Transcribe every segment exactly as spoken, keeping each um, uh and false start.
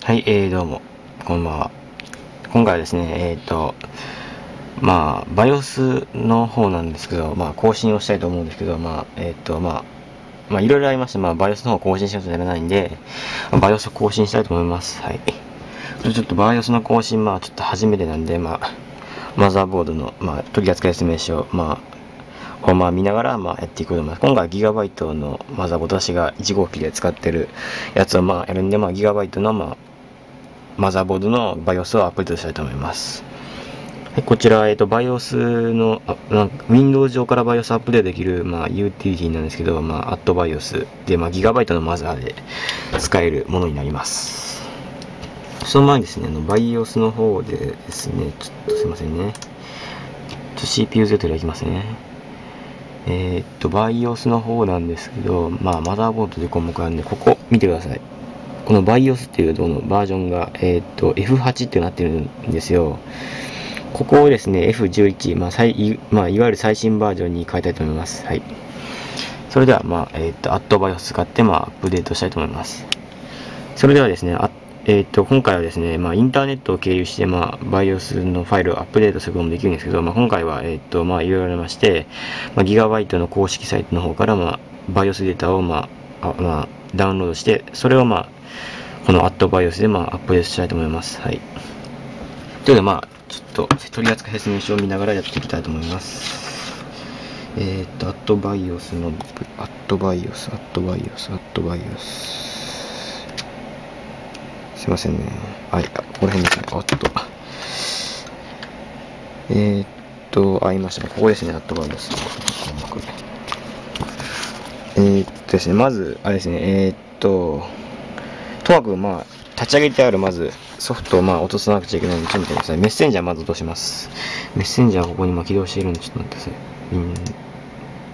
はい、えー、どうも、こんばんは。今回はですね、えっ、ー、と、まあ、BIOS の方なんですけど、まあ、更新をしたいと思うんですけど、まあ、えっ、ー、と、まあ、まあ、いろいろありまして、まあ、BIOS の方更新しなくちゃならないんで、BIOS を更新したいと思います。はい。ちょっと BIOS の更新、まあ、ちょっと初めてなんで、まあ、マザーボードの、まあ、取扱説明書、まあ、をまあ見ながらまあやっていくと思います。今回はギガバイトのマザーボード、私がいち号機で使ってるやつをまあやるんで、まあギガバイトのまあマザーボードの BIOS をアップデートしたいと思います。はい、こちら、えっと、BIOS の、あなんか Windows 上から BIOS アップデートできる、まあ、ユーティリティなんですけど、まあ、@BIOS で、まあ、ギガバイトのマザーで使えるものになります。その前にですね、あの、BIOS の方でですね、ちょっとすいませんね。ちょっと シーピーユーゼット でいきますね。えー、っと、BIOS の方なんですけど、まあ、マザーボードで項目あるんで、ここ見てください。この BIOS っていうのバージョンが、えー、っと エフはち ってなってるんですよ。ここをですね エフじゅういち、まあいまあ、いわゆる最新バージョンに変えたいと思います。はい。それでは、まあえー、っと @BIOS 使って、まあ、アップデートしたいと思います。それではですね、あえー、っと今回はですね、まあ、インターネットを経由して、まあ、BIOS のファイルをアップデートすることもできるんですけど、まあ、今回は、えー、っとまあ、いろいろありまして、まあ、ギガバイトの公式サイトの方から、まあ、BIOS データを、まああまあ、ダウンロードして、それを、まあ、この @BIOS で、まあ、アップデートしたいと思います。はい。ということで、まあ、ちょっと取扱説明書を見ながらやっていきたいと思います。えっ、ー、と、@BIOS の、@BIOS、@BIOS、@BIOS。すいませんね。はい、ここら辺ですね。あっと。えっ、ー、と、あ、いましたね。ここですね。@BIOS。えー、っとですね、まず、あれですね、えー、っと、ともかくまあ、立ち上げてあるまずソフトをまあ落とさなくちゃいけないんで、ちょっと待ってください。メッセンジャーまず落とします。メッセンジャーはここにまあ起動しているんで、ちょっと待ってください。うん。はい、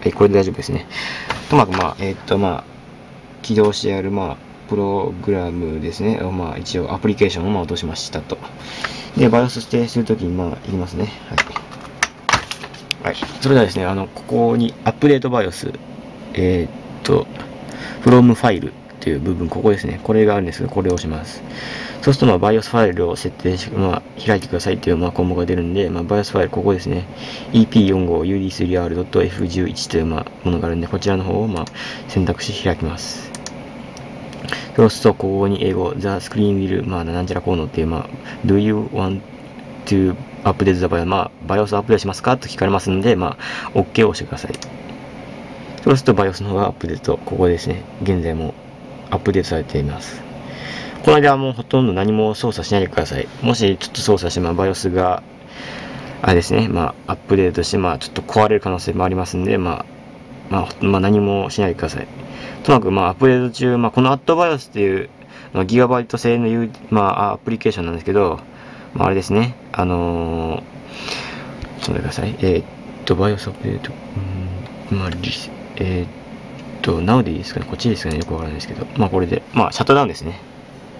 これで大丈夫ですね。ともかくまあ、えー、っとまあ、起動してあるまあ、プログラムですね。まあ、一応アプリケーションをまあ落としましたと。で、BIOS 指定するときにまあ、いきますね。はい。はい。それではですね、あの、ここにアップデート BIOS、えー、っと、from ファイルっていう部分、ここですね。これがあるんですけど、これを押します。そうすると、まあ、BIOS ファイルを設定し、まあ、開いてくださいっていう、まあ、項目が出るんで、まあ、BIOS ファイル、ここですね。イーピーよんじゅうごユーディースリーアールドットエフじゅういち という、まあ、ものがあるんで、こちらの方を、まあ、選択して開きます。そうすると、ここに英語、The Screen will、まあ、なんちゃらこうのっていう、まあ、Do you want to update the BIOS? まあ、BIOS アップデートしますかと聞かれますので、まあ、OK を押してください。そうすると BIOS の方がアップデート、ここですね。現在もアップデートされています。この間はもうほとんど何も操作しないでください。もしちょっと操作して、まあ、BIOS が、あれですね、まあ、アップデートして、まあ、ちょっと壊れる可能性もありますんで、まあ、まあ、まあ、何もしないでください。とにかく、まあ、アップデート中、まあ、この @BIOS っていう、まあ、ギガバイト製の、まあ、アプリケーションなんですけど、まあ、あれですね、あのー、ちょっと待ってください。えー、っと、BIOS アップデート、うん、まあ、えー、っと、Now でいいですかね、こっちですかね、よくわからないですけど、まあ、これで、まあ、シャットダウンですね。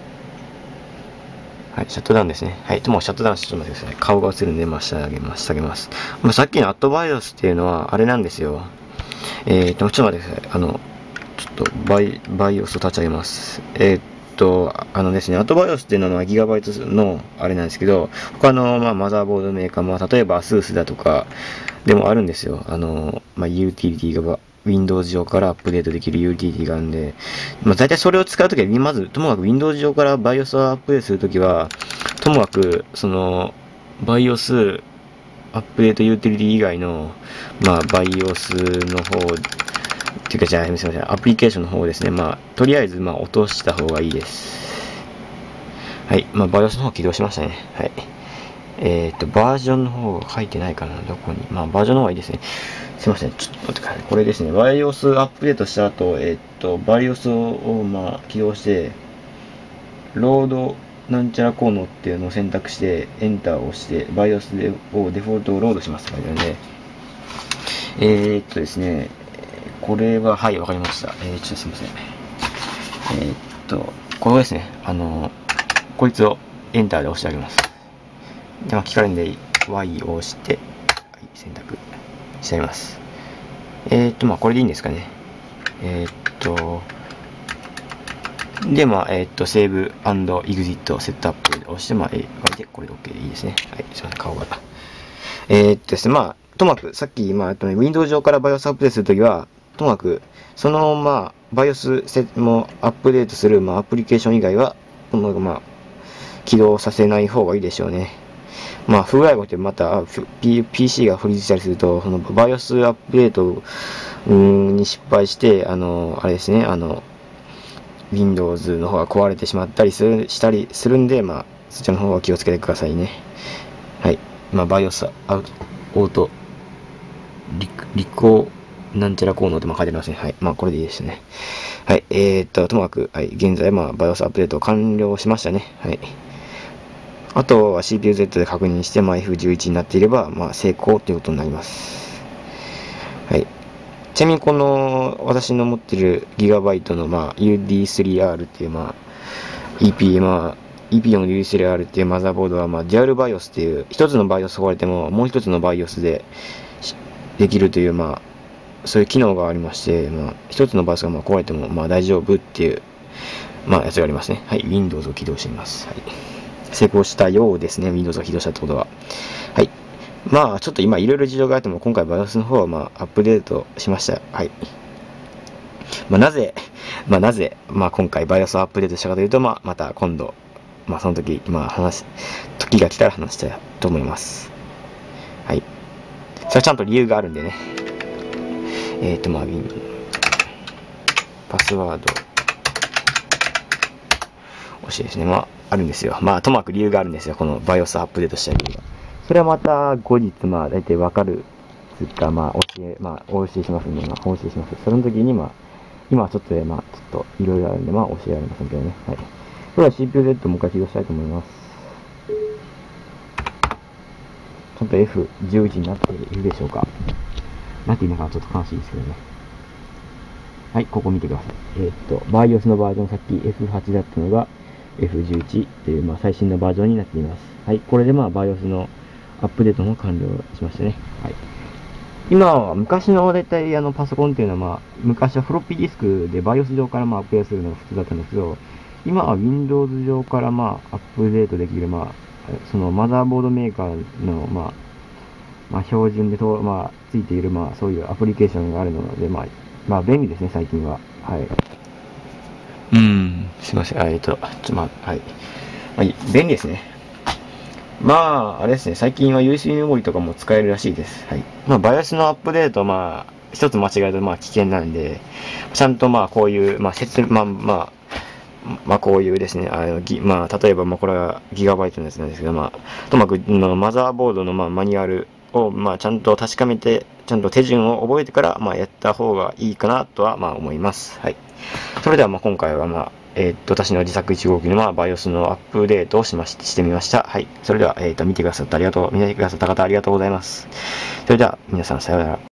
はい、シャットダウンですね。はい、ともシャットダウンしてちょっと待ってください。顔が映るんで、まあ、下げます、下げます。まあ、さっきの @BIOS っていうのは、あれなんですよ。えーと、ちょっと待ってください。あの、ちょっとバイ、バイオスを立ち上げます。えー、っと、あのですね、@BIOS っていうのはギガバイトのあれなんですけど、他の、まあ、マザーボードメーカー、まあ、例えば ASUS だとかでもあるんですよ。あの、まあ、ユーティリティが Windows 上からアップデートできるユーティリティがあるんで、まあ、大体それを使うときは、まず、ともかく Windows 上から BIOS をアップデートするときは、ともかく、その、BIOS アップデートユーティリティ以外の、まあ、BIOS の方、っていうか、じゃあ、すみません、アプリケーションの方ですね、まあ、とりあえず、まあ、落とした方がいいです。はい、まあ、BIOS の方起動しましたね。はい。えっ、ー、と、バージョンの方が書いてないかな、どこに。まあ、バージョンの方がいいですね。すいません、ちょっと待ってください。これですね、BIOS アップデートした後、えっ、ー、と、BIOS を、まあ、起動して、ロードなんちゃらコードっていうのを選択して、エンターを押して、BIOS でをデフォルトをロードします。これでね。えー、っとですね、これは、はい、わかりました。えー、ちょっとすいません。えー、っと、これですね、あの、こいつをエンターで押してあげます。で、まあ、聞かれるんで、Y を押して、はい、選択してあげます。えー、っと、まあ、これでいいんですかね。えー、っと、 で、まあ、えっと、セーブ&エグジットセットアップを押して、まあ、えー、で、これで OK でいいですね。はい、すいません、顔が。えー、っとですね、まあ、ともかく、さっき、まあ、あとね、Windows 上から BIOS アップデートするときは、ともかく、その、まあ、BIOS もアップデートする、まあ、アプリケーション以外は、まあ、起動させない方がいいでしょうね。まあ、不具合が起きてまた ピーシー がフリーズしたりすると、その BIOS アップデートに失敗して、あの、あれですね、あの、Windows の方が壊れてしまったりする、したりするんで、まあ、そちらの方は気をつけてくださいね。はい。まあ、BIOS アウト、オート、リ、リコなんちゃら効能ってまあ書いてありますね。はい。まあ、これでいいですね。はい。えー、っと、ともかく、はい。現在、まあ、BIOS アップデート完了しましたね。はい。あとは シーピーユーゼット で確認して、まあ、エフじゅういち になっていれば、まあ、成功ということになります。はい。ちなみにこの私の持っている ギガバイト の、まあ、ユーディースリーアール っていう、まあ、イーピー、まあ、イーピーよん ユーディースリーアール っていうマザーボードは、まあ、デュアル BIOS っていう、一つの BIOS 壊れても、もう一つの BIOS でできるという、まあ、そういう機能がありまして、まあ、一つの BIOS がまあ壊れても、まあ、大丈夫っていう、まあ、やつがありますね。はい。Windows を起動してみます。はい。成功したようですね。Windows が起動したってことは。はい。まあ、ちょっと今いろいろ事情があっても、今回 BIOS の方はまあ、アップデートしました。はい。まあ、なぜ、まあ、なぜ、まあ、今回 BIOS をアップデートしたかというと、まあ、また今度、まあ、その時、まあ、話、時が来たら話したいと思います。はい。それはちゃんと理由があるんでね。えっと、まあ、パスワード、欲しいですね。まあ、あるんですよ。まあ、ともかく理由があるんですよ。この BIOS アップデートした理由が。それはまた後日、まあ、大体わかるつか、まあ、教え、まあ、お教えしますんで、まあ、お教えします。その時に、まあ、今はちょっとで、まあ、ちょっといろいろあるんで、まあ、教えられませんけどね。はい。では シーピーユーゼット もう一回起動したいと思います。ちゃんと エフじゅういち になっているでしょうか。なっていなかったらちょっと悲しいですけどね。はい、ここ見てください。えー、っと、BIOS のバージョンさっき エフはち だったのが エフじゅういち という、まあ、最新のバージョンになっています。はい、これでまあ BIOS のアップデートも完了しましたね。はい。今は昔の大体あのパソコンっていうのはまあ、昔はフロッピーディスクで BIOS 上からまあアップデートするのが普通だったんですけど、今は Windows 上からまあアップデートできるまあ、そのマザーボードメーカーのまあ、まあ標準でと、まあ、ついているまあそういうアプリケーションがあるので、まあ、まあ便利ですね、最近は。はい。うーん、すいません。えっと、ちょっとまあ、はい。まあ、便利ですね。まあ、あれですね、最近は ユーエスビー メモリとかも使えるらしいです。はい。まあ、BIOS のアップデート、まあ、一つ間違えると、まあ、危険なんで、ちゃんとまあ、こういう、まあ、説、まあ、まあ、まあ、こういうですね、あの、ぎまあ、例えば、まあ、これはギガバイトのやつなんですけど、まあ、ともかく、まあ、マザーボードの、まあ、マニュアルを、まあ、ちゃんと確かめて、ちゃんと手順を覚えてから、まあ、やった方がいいかなとは、まあ、思います。はい。それでは、まあ、今回は、まあ、えー、っと、私の自作いち号機の、まあ、BIOS のアップデートをしまし、してみました。はい。それでは、えー、っと、見てくださってありがとう、見てくださった方ありがとうございます。それでは、皆さん、さようなら。